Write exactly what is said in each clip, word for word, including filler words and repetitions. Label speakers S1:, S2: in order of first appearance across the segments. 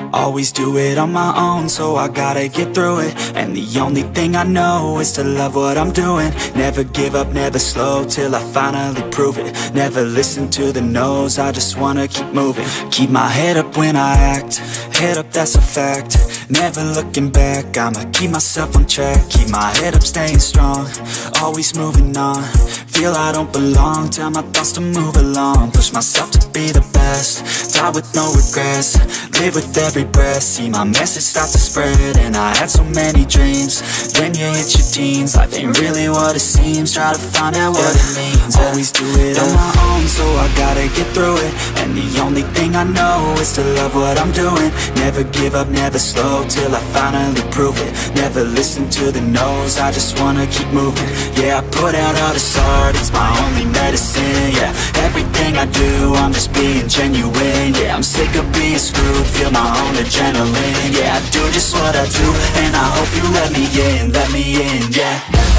S1: Always do it on my own, so I gotta get through it. And the only thing I know is to love what I'm doing. Never give up, never slow, till I finally prove it. Never listen to the no's, I just wanna keep moving. Keep my head up when I act, head up, that's a fact. Never looking back, I'ma keep myself on track. Keep my head up, staying strong, always moving on. Feel I don't belong, tell my thoughts to move along. Push myself to be the best, die with no regrets. Live with every breath, see my message start to spread. And I had so many dreams, then you hit your teens. Life ain't really what it seems, try to find out what it means. Always do it on my own, so I gotta get through it. And the only thing I know is to love what I'm doing. Never give up, never slow, till I finally prove it. Never listen to the no's, I just wanna keep moving. Yeah, I put out all this art, it's my only medicine. Yeah, everything I do, I'm just being genuine. Yeah, I'm sick of being screwed, feel my own adrenaline. Yeah, I do just what I do, and I hope you let me in, let me in, yeah.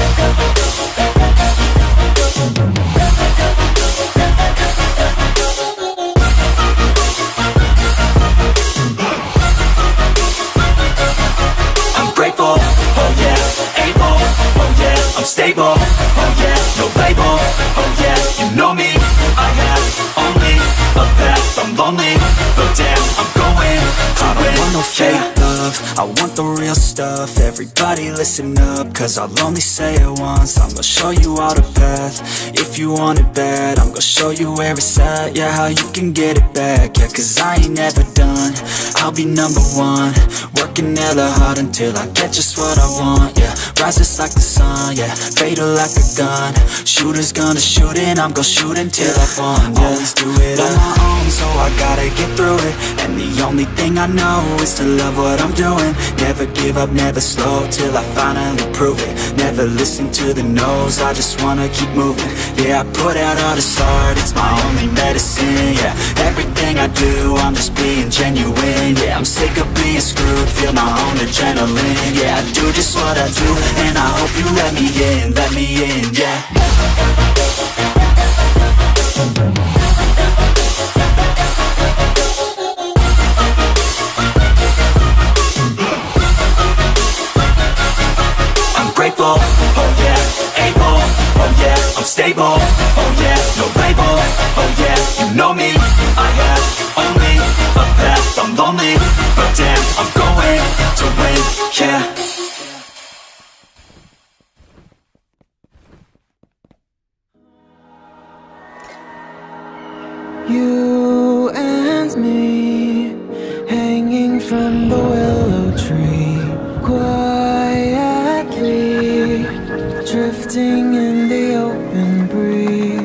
S1: I'm grateful, oh yeah, able, oh yeah, I'm stable, oh yeah, no label, oh yeah, you know me, I have only a path, I'm lonely, but damn, I'm going to I don't want no fake love, I want the real stuff. Everybody listen up, cause I'll only say it once. I'm gonna show you all the path, if you want it bad. I'm gonna show you where it's at, yeah, how you can get it back. Yeah, cause I ain't never done, I'll be number one. Working hella hard until I get just what I want, yeah. Rises like the sun, yeah, fatal like a gun. Shooters gonna shoot and I'm gonna shoot until I won, yeah. Always do it on my own, so I gotta get through it. And the only thing I know is to love what I'm doing. Never give up, never slow, till I finally prove it. Never listen to the no's, I just wanna keep moving. Yeah, I put out all this art, it's my only medicine. Yeah, everything I do, I'm just being genuine. Yeah, I'm sick of being screwed, feel my own adrenaline. Yeah, I do just what I do, and I hope you let me in, let me in, yeah. Grateful, oh yeah, able, oh yeah, I'm stable, oh yeah, no label, oh yeah, you know me, I have only a path, I'm lonely, but damn, I'm going to win, yeah.
S2: You and me, hanging from the willow tree, quietly drifting in the open breeze.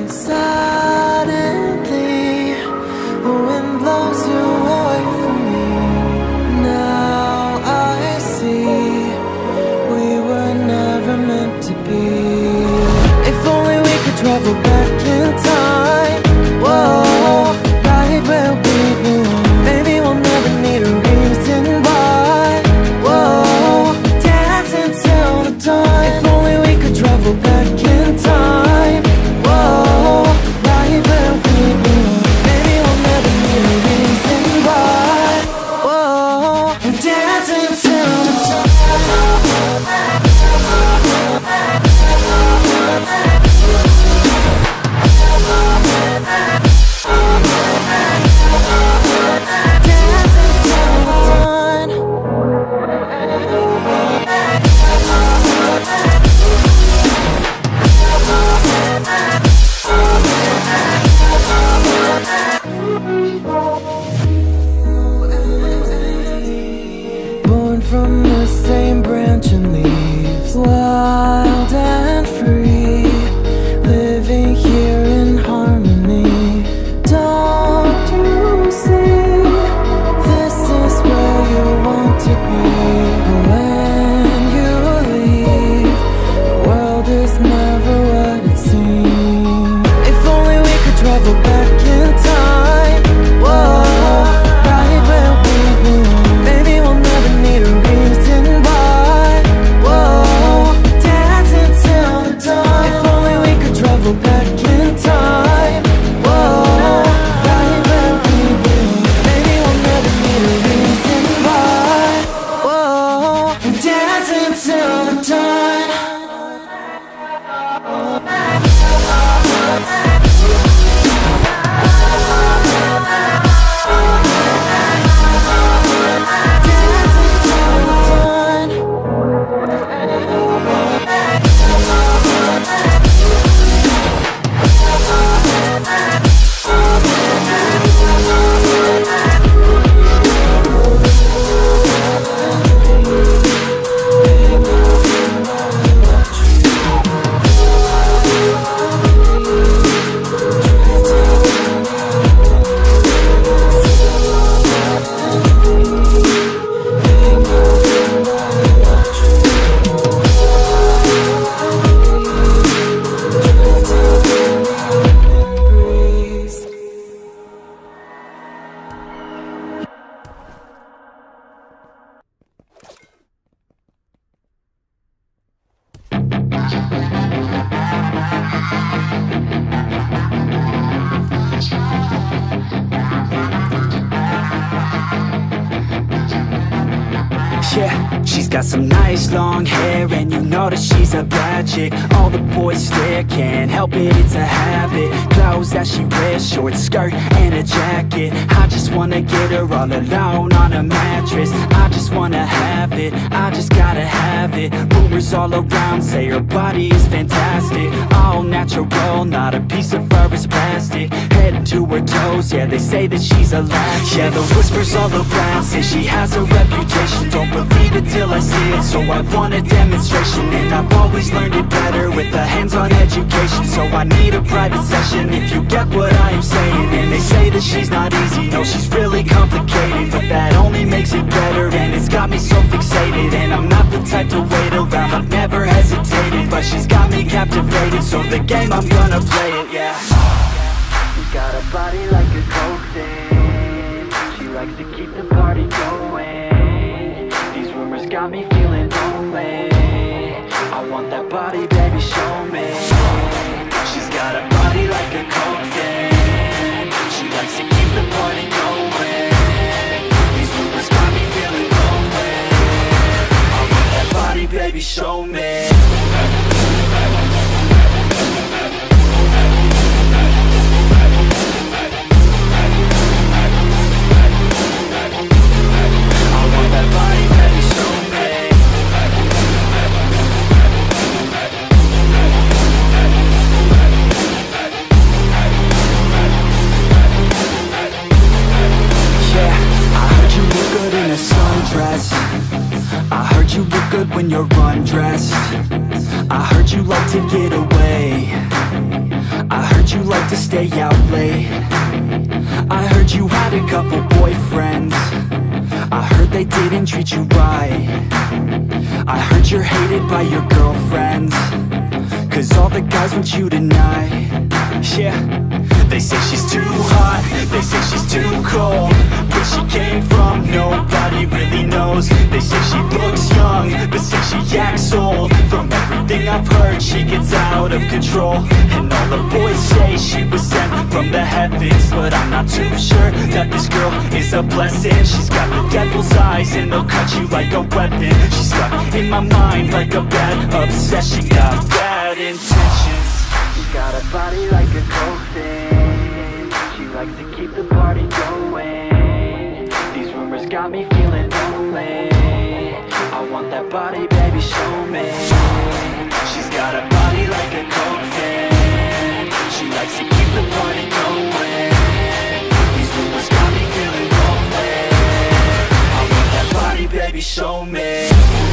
S1: She's got some nice long hair, and you know that she's a bad chick. All the boys stare, can't help it, it's a habit. Clothes that she wears, short skirt and a jacket. I just wanna get her all alone on a mattress. I just wanna have it, I just gotta have it. Rumors all around say her body is fantastic. All natural, not a piece of fur is plastic. Head to her toes, yeah, they say that she's a latch. Yeah, the whispers all around say she has a reputation. Don't believe it till I see it, so I want a demonstration. And I've always learned it better with a hands-on education. So I need a private session if you get what I am saying. And they say that she's not easy, no, she's really complicated, but that only makes it better, and it's got me so fixated. And I'm not the type to wait around, I've never hesitated, but she's got me captivated, so the game, I'm gonna play it, yeah. She's got a body like a coke thing. She likes to keep the party going. These rumors got me feeling lonely. I want that body, baby, show me. She's got a body like a coke thing. She likes to keep the party going. These rumors got me feeling lonely. I want that body, baby, show me. I heard you look good when you're undressed. I heard you like to get away. I heard you like to stay out late. I heard you had a couple boyfriends. I heard they didn't treat you right. I heard you're hated by your girlfriends, cause all the guys want you tonight. Yeah, they say she's too hot, they say she's too cold. Where she came from, nobody really knows. They say she looks young, but say she acts old. From everything I've heard, she gets out of control. And all the boys say she was sent from the heavens, but I'm not too sure that this girl is a blessing. She's got the devil's eyes, and they'll cut you like a weapon. She's stuck in my mind like a bad obsession. Got bad intentions. She's got a body like a coke thing. She likes to keep the party going. These rumors got me feeling lonely. I want that body, baby, show me. She's got a body like a coke thing. She likes to keep the party going. These rumors got me feeling lonely. I want that body, baby, show me.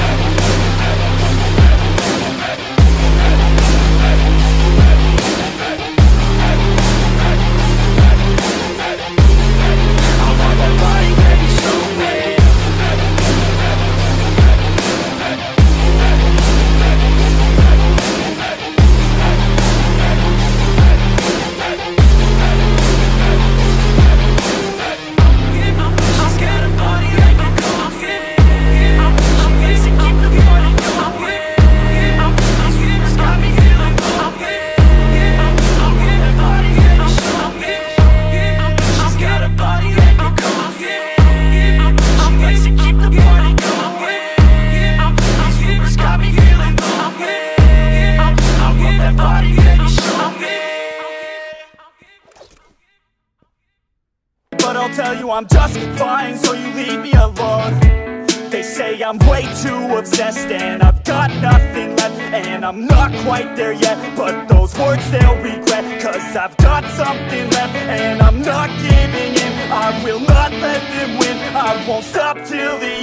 S1: I'm just fine, so you leave me alone. They say I'm way too obsessed and I've got nothing left, and I'm not quite there yet, but those words they'll regret, cause I've got something left and I'm not giving in. I will not let them win, I won't stop till the